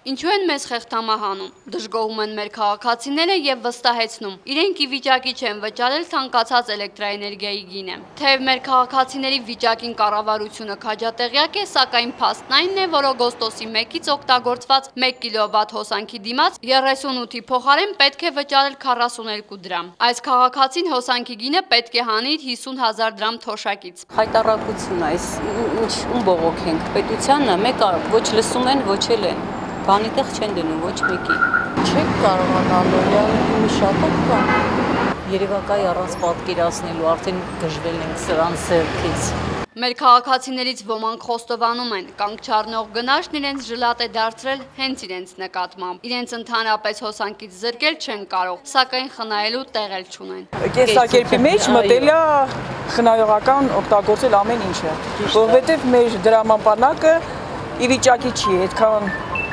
Ինչու են մեզ խեղդամահանում, դժգոհում են մեր քաղաքացիները եւ վստահեցնում, իրենք ի վիճակի չեն վճարել թանկացած էլեկտրաէներգիայի գինը։ Թեև մեր քաղաքացիների վիճակին կառավարությունը քաջատեղյակ է, սակայն փաստն այն է, որ օգոստոսի 1-ից օգտագործված 1 կիլովատ հոսանքի դիմաց 38-ի փոխարեն պետք է վճարել 42 դրամ։ Այս քաղաքացին հոսանքի գինը պետք է հանի 50,000 դրամ թոշակից։ Հայտարարություն է, ինչ բողոք ենք պետությանը, մեկը ոչ լսում են, ոչ էլ են։ Բանի տեղ չեն դնում ոչ մեկի։ Չեք կարողանալու, մի շատակ կա։ Երևակայի առանց պատկերացնելու, արդեն գժվել ենք սրան սերքից։ Մեր քաղաքացիներից ոմանք խոստովանում են, կանգ չառնող գնաշն իրենց ժլատ է դարձրել հենց իրենց նկատմամբ։ Իրենց ընդհանրապես հոսանքից զրկել չեն կարող, սակայն խնայելու տեղ էլ չունեն։ Կեսակերպի մեջ մտել է խնայողական օգտագործել ամեն ինչը, որովհետև մեր դրամապանակը ի վիճակի չի այդքան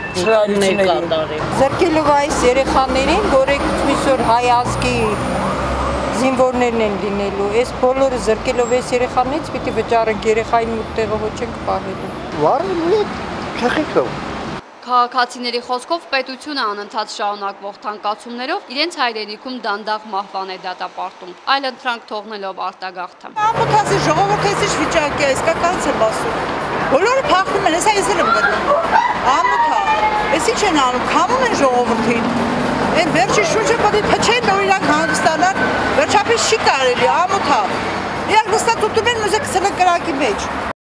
Զրկելով այս երեխաներին, որոնք այսօր հայ ազգի զինվորներն են լինելու, այս բոլորը զրկելով այս երեխաներից պիտի վճարենք երեխային ու տեղը ոչ ենք պահելու։ Վառը մի քխիկով։ Քաղաքացիների խոսքով պետությունը անընդհատ շարունակվող թանկացումներով իրենց հայրենիքում դանդաղ մահվան է դատապարտում, այլ ընտրանք թողնելով արտագաղթը։ Ամոթացի ժողովուրդը այս վիճակի է, իսկականից եմ ասում։ Բոլորը փախնում են, հեսա ես եմ գտնում։ Ամոթա, ես ինչ են անում, քամում են ժողովրդին։ Այն վերջի շուրջը պետք է փչեն, որ իրանք հանգստանան, վերջապես չի կարելի, ամոթա։ Իրանք նստած ուտում են, ուզեք սրը կրակի մեջ։